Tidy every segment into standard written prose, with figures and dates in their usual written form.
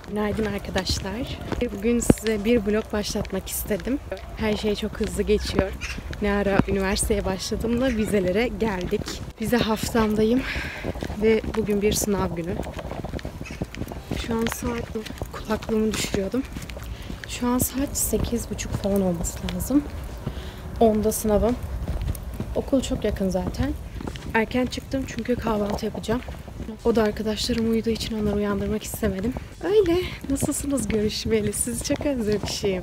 Günaydın arkadaşlar. Bugün size bir vlog başlatmak istedim. Her şey çok hızlı geçiyor. Ne ara üniversiteye başladığımda vizelere geldik. Vize haftamdayım ve bugün bir sınav günü. Şu an kulaklığımı düşürüyordum. Şu an saat 8:30 falan olması lazım. 10'da sınavım. Okul çok yakın zaten. Erken çıktım çünkü kahvaltı yapacağım. O da arkadaşlarım uyuduğu için onları uyandırmak istemedim. Öyle. Nasılsınız görüşmeyeli? Sizi çok özlemişim.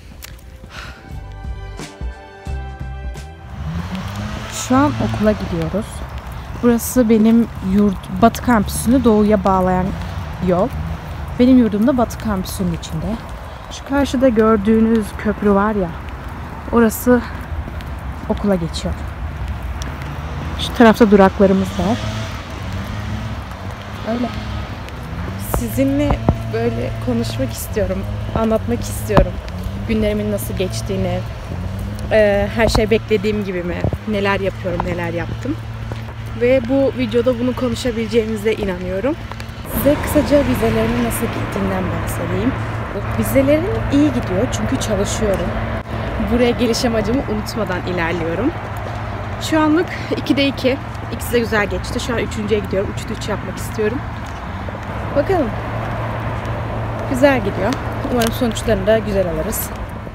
Şu an okula gidiyoruz. Burası benim Batı kampüsünü doğuya bağlayan yol. Benim yurdum da Batı kampüsünün içinde. Şu karşıda gördüğünüz köprü var ya, orası okula geçiyor. Şu tarafta duraklarımız var. Öyle. Sizinle böyle konuşmak istiyorum, anlatmak istiyorum. Günlerimin nasıl geçtiğini, her şey beklediğim gibi mi, neler yapıyorum, neler yaptım. Ve bu videoda bunu konuşabileceğimize inanıyorum. Size kısaca vizelerin nasıl gittiğinden bahsedeyim. Vizelerim iyi gidiyor çünkü çalışıyorum. Buraya geliş amacımı unutmadan ilerliyorum. Şu anlık 2'de 2. İkisi de güzel geçti. Şu an 3.'ye gidiyorum. 3'te 3 yapmak istiyorum. Bakalım. Güzel gidiyor. Umarım sonuçlarını da güzel alırız.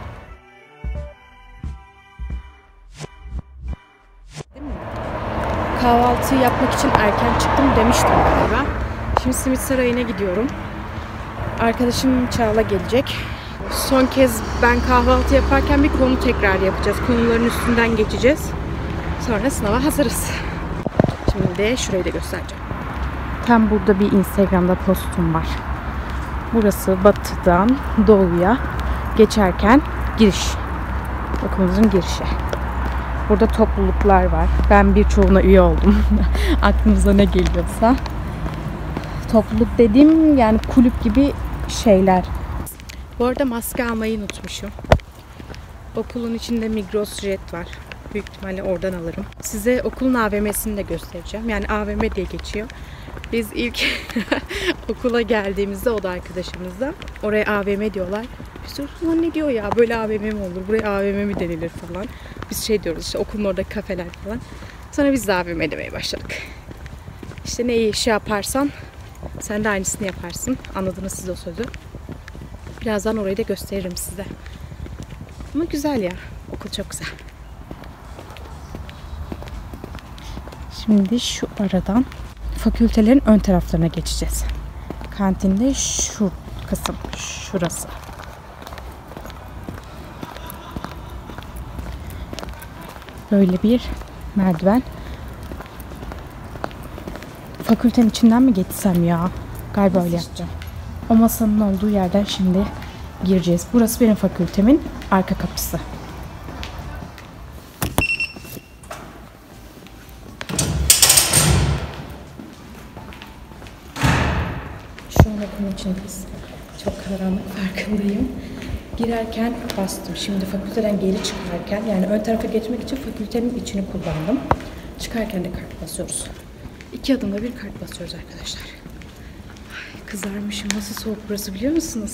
Kahvaltı yapmak için erken çıktım demiştim galiba. Şimdi Simit Sarayı'na gidiyorum. Arkadaşım Çağla gelecek. Son kez ben kahvaltı yaparken bir konu tekrar yapacağız. Konuların üstünden geçeceğiz. Sonra sınava hazırız. Şimdi de şurayı da göstereceğim. Tam burada bir Instagram'da postum var. Burası batıdan doğuya geçerken giriş. Okulumuzun girişi. Burada topluluklar var. Ben birçoğuna üye oldum. Aklınıza ne geliyorsa. Topluluk dediğim yani kulüp gibi şeyler. Bu arada maske almayı unutmuşum. Okulun içinde Migros Jet var. Büyük ihtimalle oradan alırım. Size okulun AVM'sini de göstereceğim. Yani AVM diye geçiyor. Biz ilk okula geldiğimizde o da arkadaşımızda. Oraya AVM diyorlar. Biz diyoruz ne diyor ya, böyle AVM mi olur? Buraya AVM mi denilir falan. Biz şey diyoruz işte, okulun orada kafeler falan. Sonra biz de AVM demeye başladık. İşte ne iş yaparsan sen de aynısını yaparsın. Anladınız siz o sözü. Birazdan orayı da gösteririm size. Ama güzel ya. Okul çok güzel. Şimdi şu aradan fakültelerin ön taraflarına geçeceğiz. Kantinde şu kısım, şurası. Böyle bir merdiven. Fakültenin içinden mi geçsem ya? Galiba öyle yapacağım. O masanın olduğu yerden şimdi gireceğiz. Burası benim fakültemin arka kapısı. Şu an okulun içindeyiz. Çok karanlık, farkındayım. Girerken bastım. Şimdi fakülteden geri çıkarken, yani ön tarafa geçmek için fakültenin içini kullandım. Çıkarken de kart basıyoruz. 2 adımda bir kart basıyoruz arkadaşlar. Ay, kızarmışım. Nasıl soğuk burası biliyor musunuz?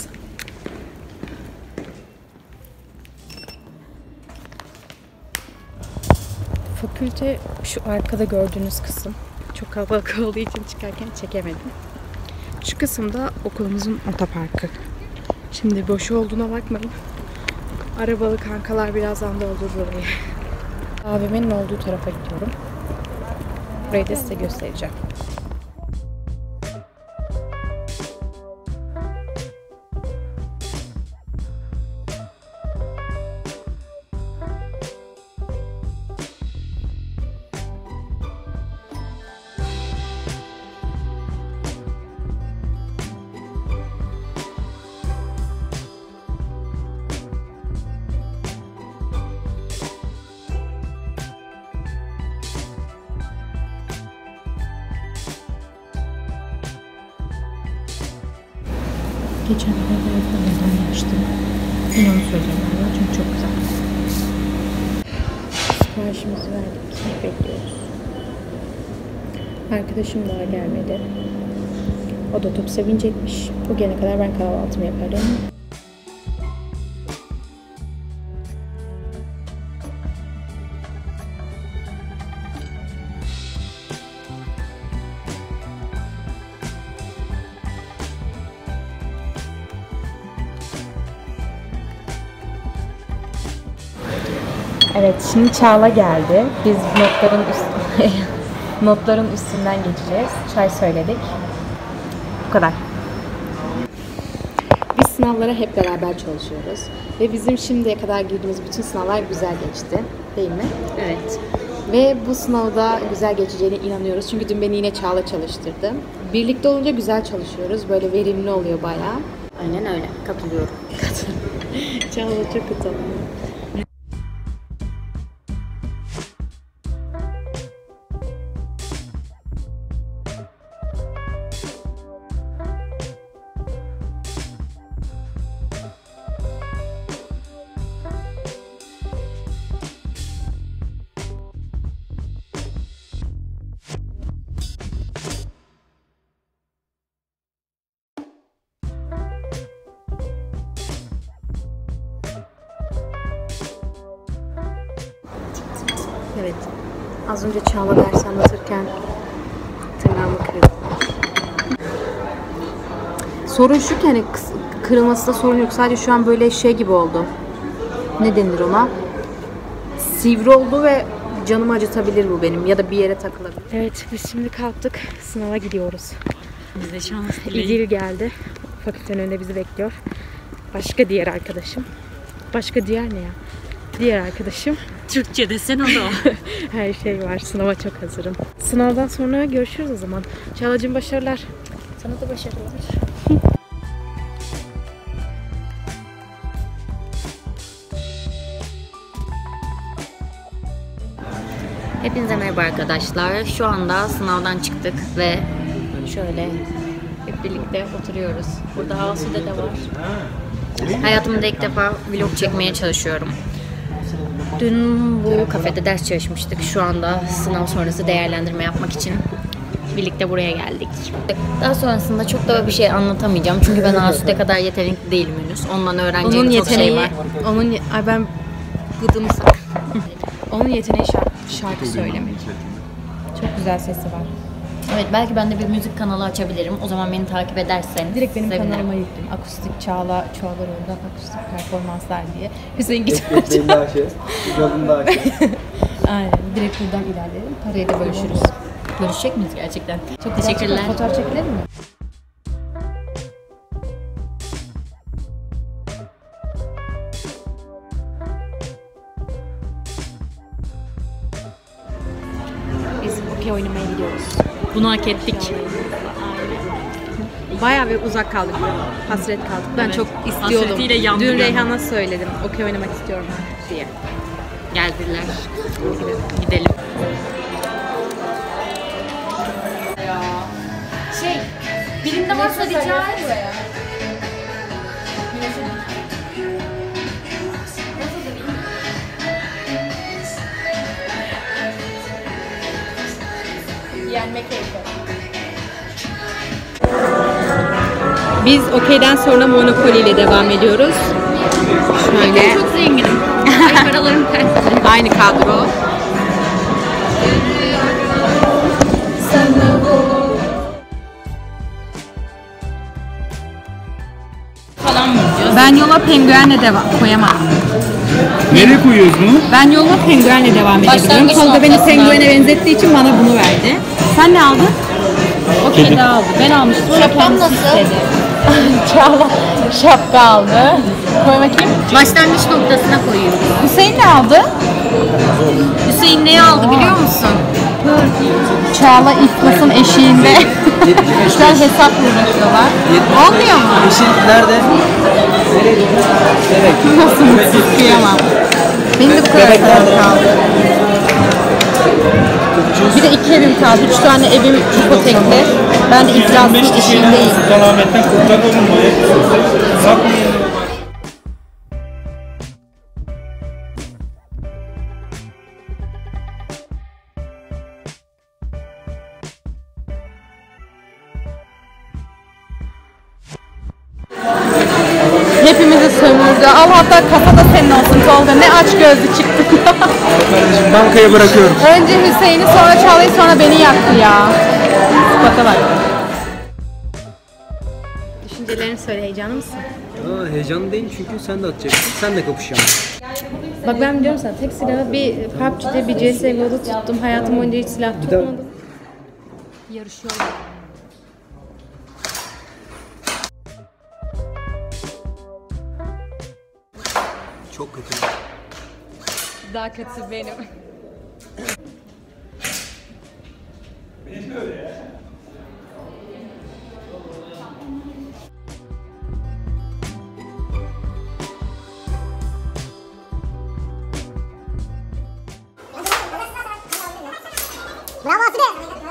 Fakülte şu arkada gördüğünüz kısım. Çok kalabalık olduğu için çıkarken çekemedim. Şu kısımda okulumuzun otoparkı. Şimdi boş olduğuna bakmayın. Arabalı kankalar birazdan doldurur orayı. AVM'nin olduğu tarafa gidiyorum. Burayı da size göstereceğim. Geçen neden yapmıştım. Yine onu söyleyeceğim galiba çünkü çok güzel. Siparişimizi verdik. Bekliyoruz. Arkadaşım daha gelmedi. O da top sevinecekmiş. O gelene kadar ben kahvaltımı yaparım. Evet, şimdi Çağla geldi. Biz notların üstünden geçeceğiz. Çay söyledik. Bu kadar. Biz sınavlara hep beraber çalışıyoruz. Ve bizim şimdiye kadar girdiğimiz bütün sınavlar güzel geçti. Değil mi? Evet. Ve bu sınavda güzel geçeceğine inanıyoruz. Çünkü dün beni yine Çağla çalıştırdı. Birlikte olunca güzel çalışıyoruz. Böyle verimli oluyor bayağı. Aynen öyle. Katılıyorum. Çağla çok utanıyor. Evet. Az önce Çağla ders anlatırken tırnağımı kırdım. Sorun şu ki hani kırılmasında sorun yok. Sadece şu an böyle şey gibi oldu. Ne denir ona? Sivri oldu ve canımı acıtabilir bu benim. Ya da bir yere takılabilir. Evet, biz şimdi kalktık. Sınava gidiyoruz. Biz de şans İdil geldi. Fakültenin önünde bizi bekliyor. Başka diğer arkadaşım. Başka diğer ne ya? Diğer arkadaşım. Türkçe desen o da o. Her şey var. Sınava çok hazırım. Sınavdan sonra görüşürüz o zaman. Çağlacığım başarılar. Sana da başarılar. Hepinize merhaba arkadaşlar. Şu anda sınavdan çıktık ve şöyle hep birlikte oturuyoruz. Burada Asude de var. Hayatımda ilk defa vlog çekmeye çalışıyorum. Dün bu kafede ders çalışmıştık. Şu anda sınav sonrası değerlendirme yapmak için birlikte buraya geldik. Daha sonrasında çok da bir şey anlatamayacağım. Çünkü ben Asude kadar yetenekli değilim henüz. Ondan öğreneceğim çok şey var. Ben gıdımsın. Onun yeteneği şarkı söylemek. Çok güzel sesi var. Evet, belki ben de bir müzik kanalı açabilirim. O zaman beni takip ederseniz Direkt benim sevinirim. kanalıma yükledim. Akustik Çağla Çoğlaroğlu'ndan akustik performanslar diye. Hüseyin gitarcı. Aynen. Direkt buradan ilerleyelim. Parayı da bölüşürüz. Görüşecek miyiz gerçekten? Çok teşekkürler. Fotoğraf çekilelim mi? Biz okey oynamaya gidiyoruz. Bunu hak ettik. Bayağı bir uzak kaldık. Hasret kaldık. Ben Evet. çok istiyordum. Hasretiyle yandı Dün gönlüm. Reyhan'a söyledim. Okey oynamak istiyorum diye. Geldiler. Gidelim. Birimde varsa rica et. Yenme keyfi. Biz okeyden sonra Monopoly ile devam ediyoruz. Şöyle. Çok zenginim. Paralarım ters. Aynı kadro. Falan mı diyoruz? Ben yola penguenle devam koyamam. Nereye koyuyoruz bunu? Ben yola penguenle devam edebilirim. Başlangıç Tolga beni noktasına. penguene benzettiği için bana bunu verdi. Sen ne aldın? O kedi aldı. Ben almıştım. Şapkam nasıl? Çağla şapka aldı. Koy bakayım. Başlangıç noktasına koyuyoruz. Hüseyin ne aldı? Hüseyin neyi aldı biliyor musun? Çağla iflasın eşiğinde. Şu an hesap uğraşıyorlar. Olmuyor mu? Eşin nerede? Nasıl mutsuz kıyamam. Benim de bu kadar param kaldı. Bir de 2 evim kaldı. 3 tane evim ipotekli. Ben de iflasın eşiğindeyim. Sultanahmet'ten kurtaralım mı? Satmayın. hepimizi sömürdü. Al hatta kafa da senin olsun Tolga. Ne aç gözlü çıktık. Kardeşim bankaya bırakıyorum. Önce Hüseyin'i sonra Çağla'yı sonra beni yaktı ya. Baka bak. Düşüncelerini söyle, heyecanlı mısın? Heyecanlı değil çünkü sen de atacaksın. Sen de kapışacaksın. Bak ben diyorum sana tek silahı bir PUBG'de bir CSGO'da tuttum. Hayatım boyunca hiç silah tutmadım. Yarışıyorlar. Çok kötü. Daha kötüsü benim. Bravo Asude.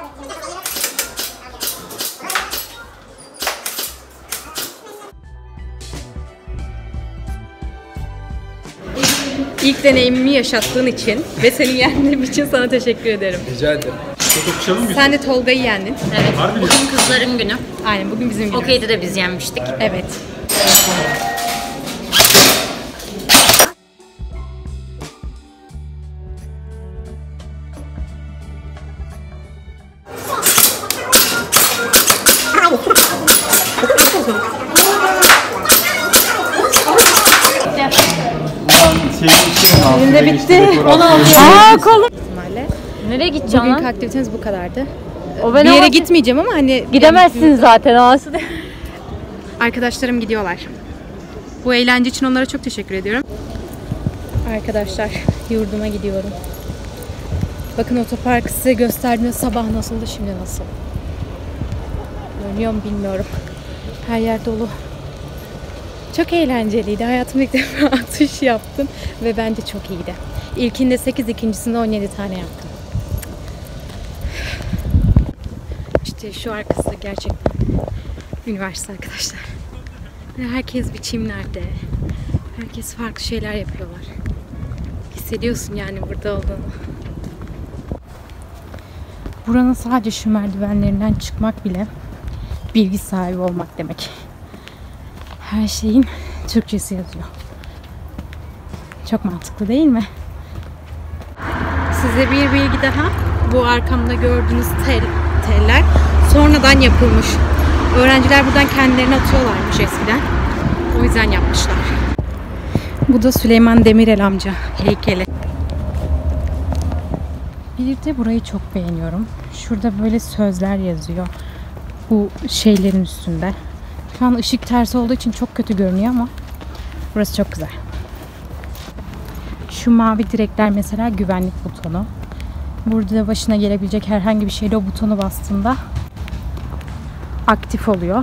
İlk deneyimimi yaşattığın için ve seni yendiğim için sana teşekkür ederim. Rica ederim. Sen de Tolga'yı yendin. Evet. Bugün kızların günü. Aynen bugün bizim günümüz. Okey'de de biz yenmiştik. Evet. Elimde bitti. 16. Aa kolum. İhtimalle. Nereye gideceğim Bugünkü lan? aktivitemiz bu kadardı. O Bir yere gitmeyeceğim ama hani Gidemezsin zaten Asude. arkadaşlarım gidiyorlar. Bu eğlence için onlara çok teşekkür ediyorum. Arkadaşlar yurduma gidiyorum. Bakın otoparkı size gösterdiğimde sabah nasıldı, şimdi nasıl. Görünüyor mu bilmiyorum. Her yer dolu. Çok eğlenceliydi. Hayatımda ilk defa atış yaptım ve bence çok iyiydi. İlkinde 8, ikincisinde 17 tane yaptım. İşte şu arkası gerçekten üniversite arkadaşlar. Herkes bir çimlerde. Herkes farklı şeyler yapıyorlar. Hissediyorsun yani burada olduğunu. Buranın sadece şu merdivenlerinden çıkmak bile bilgi sahibi olmak demek. Her şeyin Türkçesi yazıyor. Çok mantıklı değil mi? Size bir bilgi daha. Bu arkamda gördüğünüz teller sonradan yapılmış. Öğrenciler buradan kendilerini atıyorlarmış eskiden. O yüzden yapmışlar. Bu da Süleyman Demirel amca heykeli. Bir de burayı çok beğeniyorum. Şurada böyle sözler yazıyor. Bu şeylerin üstünde. Şu an ışık tersi olduğu için çok kötü görünüyor ama burası çok güzel. Şu mavi direkler mesela güvenlik butonu. Burada başına gelebilecek herhangi bir şeyle o butonu bastığında aktif oluyor.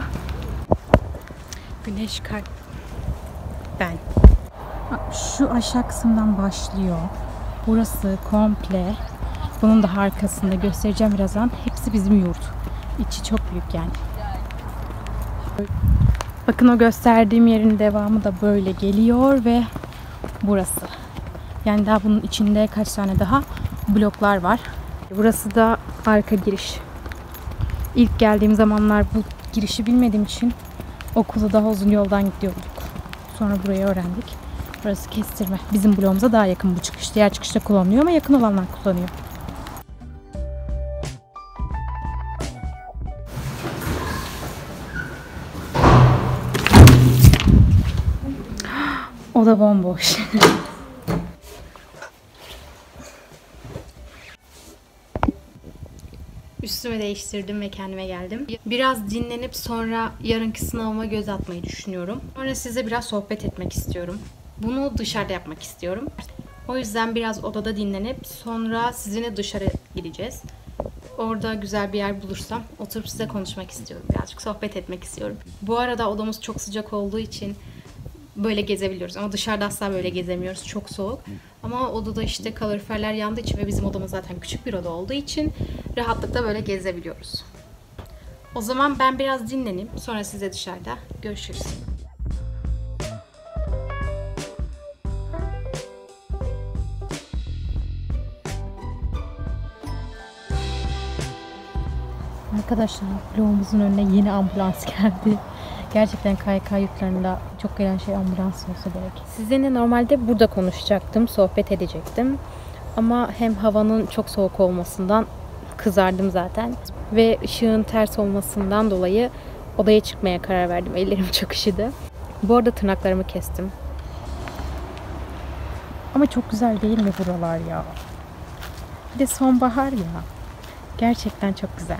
Güneş kalp. Ben. Şu aşağı kısımdan başlıyor. Burası komple. Bunun da arkasında göstereceğim birazdan. Hepsi bizim yurt. İçi çok büyük yani. Bakın o gösterdiğim yerin devamı da böyle geliyor ve burası. Yani daha bunun içinde kaç tane daha bloklar var. Burası da arka giriş. İlk geldiğim zamanlar bu girişi bilmediğim için okula daha uzun yoldan gidiyorduk. Sonra burayı öğrendik. Burası kestirme. Bizim bloğumuza daha yakın bu çıkış. Diğer çıkışta kullanılıyor ama yakın olanlar kullanıyor. O da bomboş. Üstümü değiştirdim ve kendime geldim. Biraz dinlenip sonra yarınki sınavıma göz atmayı düşünüyorum. Sonra size biraz sohbet etmek istiyorum. Bunu dışarıda yapmak istiyorum. O yüzden biraz odada dinlenip sonra sizinle dışarı gideceğiz. Orada güzel bir yer bulursam oturup size konuşmak istiyorum. Birazcık sohbet etmek istiyorum. Bu arada odamız çok sıcak olduğu için böyle gezebiliyoruz. Ama dışarıda asla böyle gezemiyoruz. Çok soğuk. Ama odada işte kaloriferler yandığı için ve bizim odamız zaten küçük bir oda olduğu için rahatlıkla böyle gezebiliyoruz. O zaman ben biraz dinleneyim. Sonra size dışarıda görüşürüz. Arkadaşlar vlogumuzun önüne yeni ambulans geldi. Gerçekten KYK yurtlarında çok gelen şey ambulans olsa gerek. Sizinle normalde burada konuşacaktım, sohbet edecektim. Ama hem havanın çok soğuk olmasından kızardım zaten. Ve ışığın ters olmasından dolayı odaya çıkmaya karar verdim. Ellerim çok üşüdü. Bu arada tırnaklarımı kestim. Ama çok güzel değil mi buralar ya? Bir de sonbahar ya. Gerçekten çok güzel.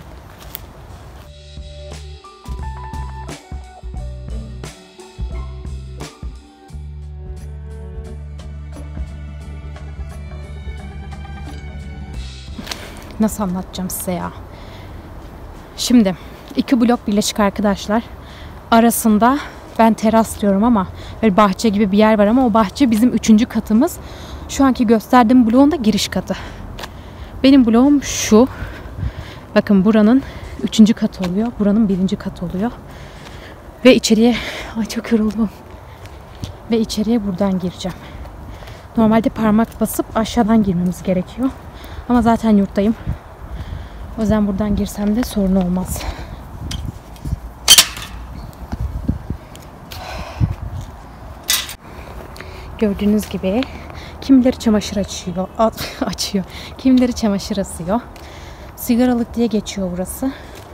Nasıl anlatacağım size ya? Şimdi 2 blok birleşik arkadaşlar. Arasında ben teras diyorum ama böyle bahçe gibi bir yer var ama o bahçe bizim 3. katımız. Şu anki gösterdiğim bloğun da giriş katı. Benim bloğum şu. Bakın buranın 3. katı oluyor. Buranın 1. katı oluyor. Ve içeriye... Ay çok yoruldum. Ve içeriye buradan gireceğim. Normalde parmak basıp aşağıdan girmemiz gerekiyor. Ama zaten yurttayım. O yüzden buradan girsem de sorun olmaz. Gördüğünüz gibi kimileri çamaşır açıyor. Kimileri çamaşır asıyor. Sigaralık diye geçiyor burası.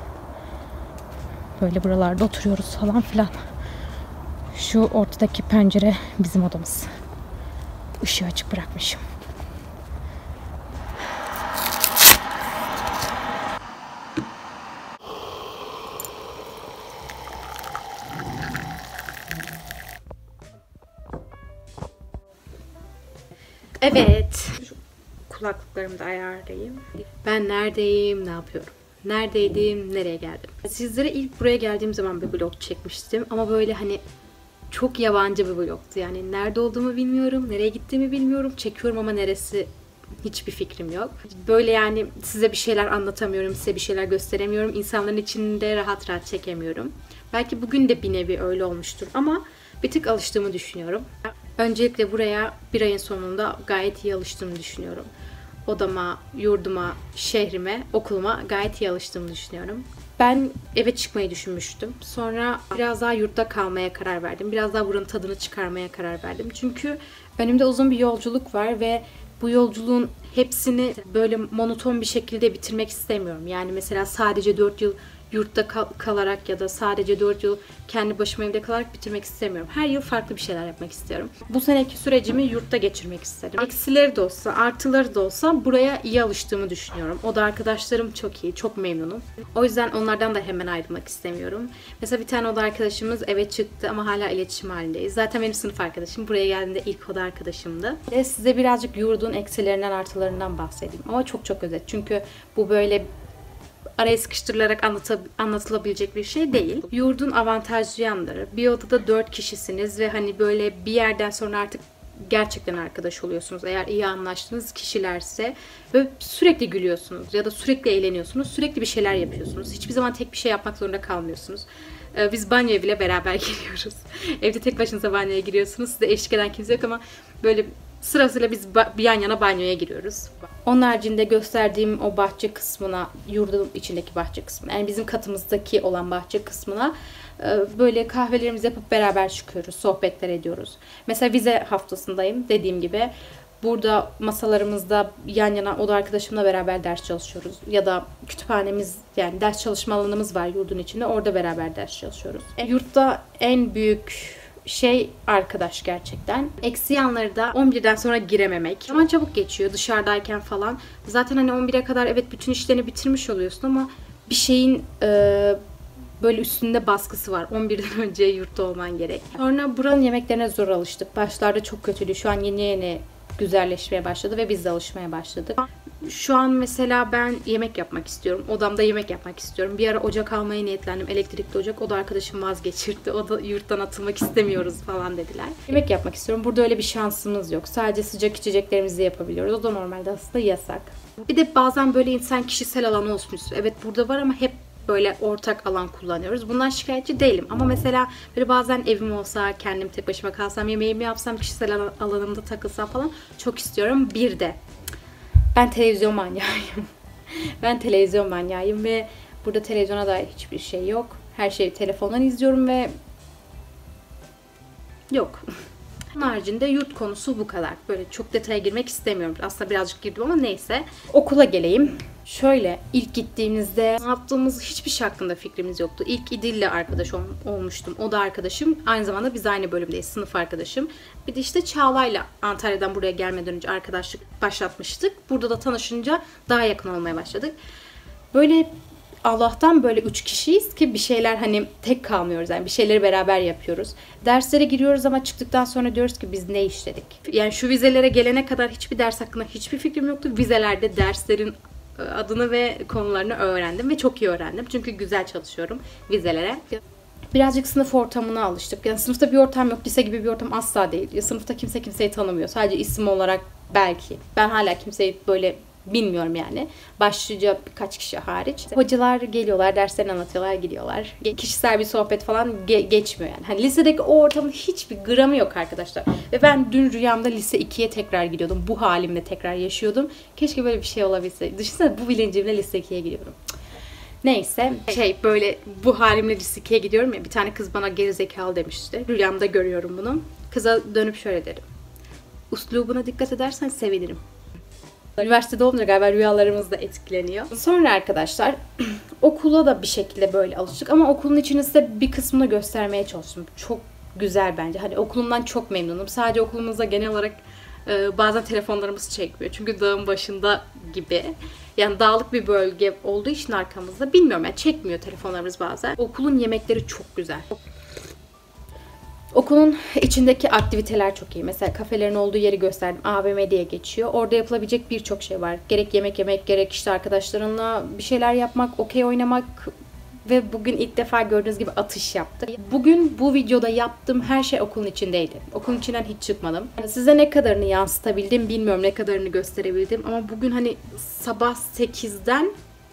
Böyle buralarda oturuyoruz falan filan. Şu ortadaki pencere bizim odamız. Işığı açık bırakmışım. Evet. Şu kulaklıklarımı da ayarlayayım. Ben neredeyim, ne yapıyorum? Neredeydim, nereye geldim? Sizlere ilk buraya geldiğim zaman bir vlog çekmiştim. Ama böyle hani çok yabancı bir vlogtu. Yani nerede olduğumu bilmiyorum, nereye gittiğimi bilmiyorum. Çekiyorum ama neresi hiçbir fikrim yok. Böyle yani size bir şeyler anlatamıyorum, size bir şeyler gösteremiyorum. İnsanların içinde rahat rahat çekemiyorum. Belki bugün de bir nevi öyle olmuştur ama bir tık alıştığımı düşünüyorum. Öncelikle buraya bir ayın sonunda gayet iyi alıştığımı düşünüyorum. Odama, yurduma, şehrime, okuluma gayet iyi alıştığımı düşünüyorum. Ben eve çıkmayı düşünmüştüm. Sonra biraz daha yurtta kalmaya karar verdim. Biraz daha buranın tadını çıkarmaya karar verdim. Çünkü önümde uzun bir yolculuk var ve bu yolculuğun hepsini böyle monoton bir şekilde bitirmek istemiyorum. Yani mesela sadece 4 yıl yurtta kalarak ya da sadece 4 yıl kendi başıma evde kalarak bitirmek istemiyorum. Her yıl farklı bir şeyler yapmak istiyorum. Bu seneki sürecimi yurtta geçirmek istedim. Eksileri de olsa, artıları da olsa buraya iyi alıştığımı düşünüyorum. O da arkadaşlarım çok iyi, çok memnunum. O yüzden onlardan da hemen ayrılmak istemiyorum. Mesela bir tane oda arkadaşımız eve çıktı ama hala iletişim halindeyiz. Zaten benim sınıf arkadaşım. Buraya geldiğinde ilk oda arkadaşımdı. Ve size birazcık yurdun eksilerinden, artılarından bahsedeyim. Ama çok çok özet. Çünkü bu böyle araya sıkıştırılarak anlatılabilecek bir şey değil. Yurdun avantajlı yanları. Bir odada 4 kişisiniz ve hani böyle bir yerden sonra artık gerçekten arkadaş oluyorsunuz. Eğer iyi anlaştığınız kişilerse ve sürekli gülüyorsunuz ya da sürekli eğleniyorsunuz. Sürekli bir şeyler yapıyorsunuz. Hiçbir zaman tek bir şey yapmak zorunda kalmıyorsunuz. Biz banyoya bile beraber giriyoruz. Evde tek başınıza banyoya giriyorsunuz. Size eşlik eden kimse yok ama böyle sırasıyla biz bir yan yana banyoya giriyoruz. Onun haricinde gösterdiğim o bahçe kısmına, yurdun içindeki bahçe kısmına, yani bizim katımızdaki olan bahçe kısmına böyle kahvelerimizi yapıp beraber çıkıyoruz, sohbetler ediyoruz. Mesela vize haftasındayım dediğim gibi. Burada masalarımızda yan yana oda arkadaşımla beraber ders çalışıyoruz. Ya da kütüphanemiz, yani ders çalışma alanımız var yurdun içinde. Orada beraber ders çalışıyoruz. Yurtta en büyük şey arkadaş gerçekten. Eksi yanları da 11'den sonra girememek. Zaman çabuk geçiyor dışarıdayken falan. Zaten hani 11'e kadar evet bütün işlerini bitirmiş oluyorsun ama bir şeyin böyle üstünde baskısı var. 11'den önce yurtta olman gerek. Sonra buranın yemeklerine zor alıştık. Başlarda çok kötüydü. Şu an yeni güzelleşmeye başladı ve biz de alışmaya başladık. Şu an mesela ben yemek yapmak istiyorum. Odamda yemek yapmak istiyorum. Bir ara ocak almaya niyetlendim. Elektrikli ocak. O da arkadaşım vazgeçirdi. O da yurttan atılmak istemiyoruz falan dediler. Yemek yapmak istiyorum. Burada öyle bir şansımız yok. Sadece sıcak içeceklerimizi yapabiliyoruz. O da normalde aslında yasak. Bir de bazen böyle insan kişisel alanı olsun istiyor. Evet burada var ama hep böyle ortak alan kullanıyoruz. Bundan şikayetçi değilim. Ama mesela böyle bazen evim olsa, kendim tek başıma kalsam, yemeğimi yapsam, kişisel alanımda takılsam falan çok istiyorum. Bir de ben televizyon manyağıyım. Ben televizyon manyağıyım ve burada televizyona dair hiçbir şey yok. Her şeyi telefondan izliyorum ve yok. Onun haricinde yurt konusu bu kadar. Böyle çok detaya girmek istemiyorum. Aslında birazcık girdim ama neyse. Okula geleyim. Şöyle ilk gittiğimizde ne yaptığımız hiçbir şey hakkında fikrimiz yoktu. İlk İdil'le arkadaş olmuştum. O da arkadaşım. Aynı zamanda biz aynı bölümdeyiz. Sınıf arkadaşım. Bir de işte Çağla'yla Antalya'dan buraya gelmeden önce arkadaşlık başlatmıştık. Burada da tanışınca daha yakın olmaya başladık. Böyle Allah'tan böyle 3 kişiyiz ki bir şeyler hani tek kalmıyoruz. Yani bir şeyleri beraber yapıyoruz. Derslere giriyoruz ama çıktıktan sonra diyoruz ki biz ne işledik? Yani şu vizelere gelene kadar hiçbir ders hakkında hiçbir fikrim yoktu. Vizelerde derslerin adını ve konularını öğrendim ve çok iyi öğrendim. Çünkü güzel çalışıyorum vizelere. Birazcık sınıf ortamına alıştık. Yani sınıfta bir ortam yok. Lise gibi bir ortam asla değil. Ya sınıfta kimse kimseyi tanımıyor. Sadece isim olarak belki. Ben hala kimseyi böyle bilmiyorum yani. Başlıca birkaç kişi hariç. Hocalar geliyorlar, derslerini anlatıyorlar, gidiyorlar. Kişisel bir sohbet falan geçmiyor yani. Hani lisedeki o ortamın hiçbir gramı yok arkadaşlar. Ve ben dün rüyamda lise 2'ye tekrar gidiyordum. Bu halimle tekrar yaşıyordum. Keşke böyle bir şey olabilse. Düşünsene bu bilincimle lise 2'ye gidiyorum. Neyse böyle bu halimle lise 2'ye gidiyorum ya. Bir tane kız bana gerizekalı demişti. Rüyamda görüyorum bunu. Kıza dönüp şöyle derim. Uslubuna dikkat edersen sevinirim. Üniversitede olunca galiba rüyalarımız da etkileniyor. Sonra arkadaşlar okula da bir şekilde böyle alıştık ama okulun içini size bir kısmını göstermeye çalıştım. Çok güzel bence. Hani okulumdan çok memnunum. Sadece okulumuzda genel olarak bazen telefonlarımız çekmiyor. Çünkü dağın başında gibi. Yani dağlık bir bölge olduğu için arkamızda bilmiyorum yani çekmiyor telefonlarımız bazen. Okulun yemekleri çok güzel. Okulun içindeki aktiviteler çok iyi. Mesela kafelerin olduğu yeri gösterdim. AVM diye geçiyor. Orada yapılabilecek birçok şey var. Gerek yemek yemek, gerek işte arkadaşlarınla bir şeyler yapmak, okey oynamak ve bugün ilk defa gördüğünüz gibi atış yaptık. Bugün bu videoda yaptığım her şey okulun içindeydi. Okulun içinden hiç çıkmadım. Yani size ne kadarını yansıtabildim bilmiyorum, ne kadarını gösterebildim ama bugün hani sabah 8'den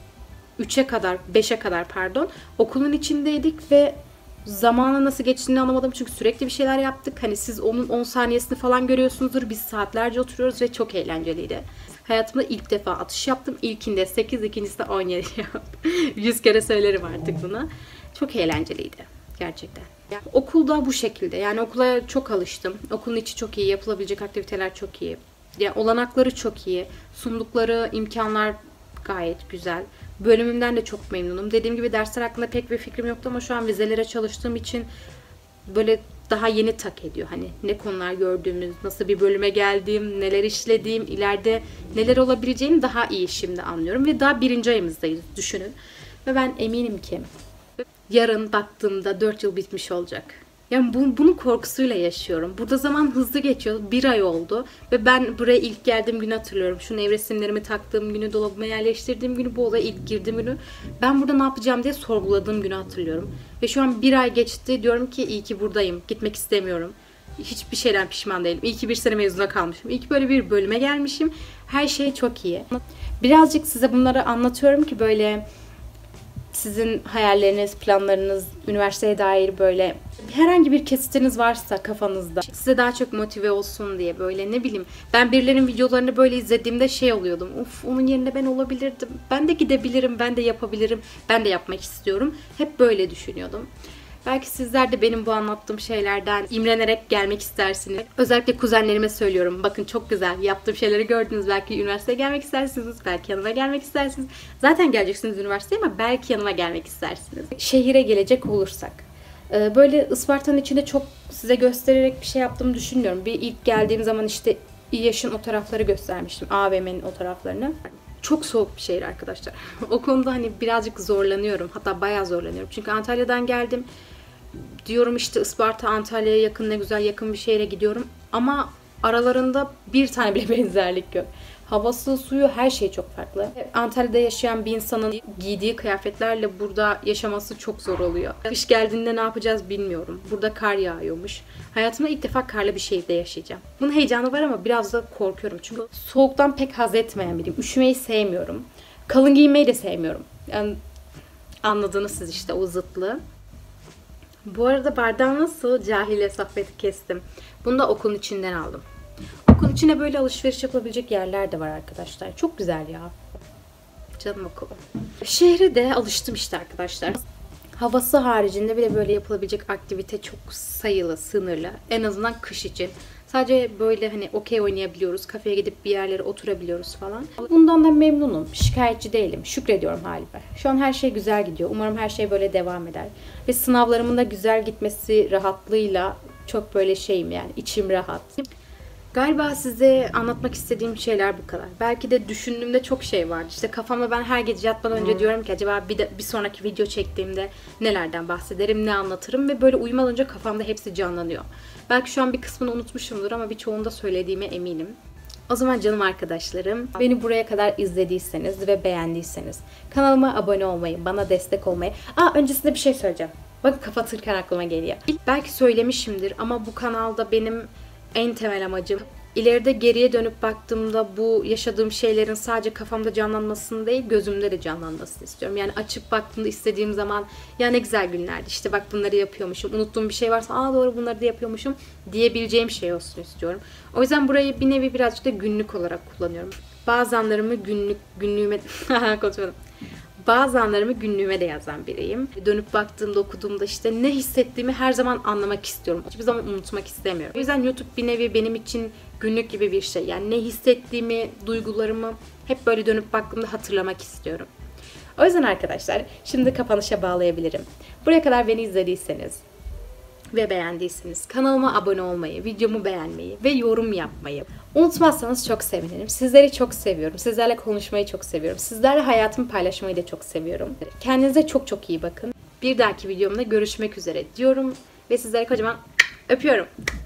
3'e kadar, 5'e kadar pardon, okulun içindeydik ve zamanın nasıl geçtiğini anlamadım çünkü sürekli bir şeyler yaptık. Hani siz onun 10 saniyesini falan görüyorsunuzdur. Biz saatlerce oturuyoruz ve çok eğlenceliydi. Hayatımda ilk defa atış yaptım. İlkinde 8, ikincisinde 17 yaptım. 100 kere söylerim artık bunu. Çok eğlenceliydi gerçekten. Yani okulda bu şekilde. Yani okula çok alıştım. Okulun içi çok iyi. Yapılabilecek aktiviteler çok iyi. Yani olanakları çok iyi. Sundukları imkanlar gayet güzel. Bölümümden de çok memnunum. Dediğim gibi dersler hakkında pek bir fikrim yoktu ama şu an vizelere çalıştığım için böyle daha yeni tak ediyor. Hani ne konular gördüğümüz, nasıl bir bölüme geldiğim, neler işlediğim, ileride neler olabileceğini daha iyi şimdi anlıyorum. Ve daha 1. ayımızdayız düşünün. Ve ben eminim ki yarın baktığımda 4 yıl bitmiş olacak. Yani bunun korkusuyla yaşıyorum. Burada zaman hızlı geçiyor. 1 ay oldu. Ve ben buraya ilk geldiğim günü hatırlıyorum. Şu nevresimlerimi taktığım günü, dolabıma yerleştirdiğim günü, bu olaya ilk girdiğim günü. Ben burada ne yapacağım diye sorguladığım günü hatırlıyorum. Ve şu an 1 ay geçti. Diyorum ki iyi ki buradayım. Gitmek istemiyorum. Hiçbir şeyden pişman değilim. İyi ki 1 sene mezuna kalmışım. İyi ki böyle bir bölüme gelmişim. Her şey çok iyi. Birazcık size bunları anlatıyorum ki böyle sizin hayalleriniz, planlarınız, üniversiteye dair böyle herhangi bir kesitiniz varsa kafanızda size daha çok motive olsun diye böyle ne bileyim. Ben birilerinin videolarını böyle izlediğimde şey oluyordum. Uf onun yerine ben olabilirdim. Ben de gidebilirim, ben de yapabilirim. Ben de yapmak istiyorum. Hep böyle düşünüyordum. Belki sizler de benim bu anlattığım şeylerden imrenerek gelmek istersiniz. Özellikle kuzenlerime söylüyorum. Bakın çok güzel. Yaptığım şeyleri gördünüz. Belki üniversiteye gelmek istersiniz. Belki yanıma gelmek istersiniz. Zaten geleceksiniz üniversiteye ama belki yanıma gelmek istersiniz. Şehire gelecek olursak. Böyle Isparta'nın içinde çok size göstererek bir şey yaptığımı düşünmüyorum. Bir ilk geldiğim zaman işte İYAŞ'ın o tarafları göstermiştim. AVM'nin o taraflarını. Çok soğuk bir şehir arkadaşlar. O konuda hani birazcık zorlanıyorum. Hatta bayağı zorlanıyorum. Çünkü Antalya'dan geldim. Diyorum işte Isparta, Antalya'ya yakın ne güzel yakın bir şehre gidiyorum. Ama aralarında bir tane bile benzerlik yok. Havası, suyu, her şey çok farklı. Antalya'da yaşayan bir insanın giydiği kıyafetlerle burada yaşaması çok zor oluyor. Kış geldiğinde ne yapacağız bilmiyorum. Burada kar yağıyormuş. Hayatımda ilk defa karlı bir şehirde yaşayacağım. Bunun heyecanı var ama biraz da korkuyorum. Çünkü soğuktan pek haz etmeyen biriyim. Üşümeyi sevmiyorum. Kalın giymeyi de sevmiyorum. Yani anladınız siz işte o zıtlığı. Bu arada bardağı nasıl? Cahile sohbeti kestim. Bunu da okulun içinden aldım. Okulun içine böyle alışveriş yapılabilecek yerler de var arkadaşlar. Çok güzel ya. Canım okulum. Şehre de alıştım işte arkadaşlar. Havası haricinde bir de böyle yapılabilecek aktivite çok sayılı, sınırlı. En azından kış için. Sadece böyle hani okey oynayabiliyoruz, kafeye gidip bir yerlere oturabiliyoruz falan. Bundan da memnunum, şikayetçi değilim, şükrediyorum halime. Şu an her şey güzel gidiyor. Umarım her şey böyle devam eder. Ve sınavlarımın da güzel gitmesi rahatlığıyla çok böyle şeyim yani, içim rahat. Galiba size anlatmak istediğim şeyler bu kadar. Belki de düşündüğümde çok şey vardı. İşte kafamda ben her gece yatmadan önce diyorum ki acaba bir sonraki video çektiğimde nelerden bahsederim, ne anlatırım ve böyle uyumadan önce kafamda hepsi canlanıyor. Belki şu an bir kısmını unutmuşumdur ama birçoğunu da söylediğime eminim. O zaman canım arkadaşlarım, beni buraya kadar izlediyseniz ve beğendiyseniz kanalıma abone olmayı, bana destek olmayı... Öncesinde bir şey söyleyeceğim. Bakın kapatırken aklıma geliyor. Belki söylemişimdir ama bu kanalda benim en temel amacım ileride geriye dönüp baktığımda bu yaşadığım şeylerin sadece kafamda canlanmasını değil, gözümde de canlanmasını istiyorum. Yani açıp baktığımda istediğim zaman ya ne güzel günlerdi, işte bak bunları yapıyormuşum, unuttuğum bir şey varsa doğru bunları da yapıyormuşum diyebileceğim şey olsun istiyorum. O yüzden burayı bir nevi birazcık da günlük olarak kullanıyorum. Bazı anlarımı günlüğüme konuşmadım. Bazı anlarımı günlüğüme de yazan biriyim. Dönüp baktığımda, okuduğumda işte ne hissettiğimi her zaman anlamak istiyorum. Hiçbir zaman unutmak istemiyorum. O yüzden YouTube bir nevi benim için günlük gibi bir şey. Yani ne hissettiğimi, duygularımı hep böyle dönüp baktığımda hatırlamak istiyorum. O yüzden arkadaşlar şimdi kapanışa bağlayabilirim. Buraya kadar beni izlediyseniz ve beğendiyseniz kanalıma abone olmayı, videomu beğenmeyi ve yorum yapmayı unutmazsanız çok sevinirim. Sizleri çok seviyorum. Sizlerle konuşmayı çok seviyorum. Sizlerle hayatımı paylaşmayı da çok seviyorum. Kendinize çok çok iyi bakın. Bir dahaki videomda görüşmek üzere diyorum ve sizleri kocaman öpüyorum.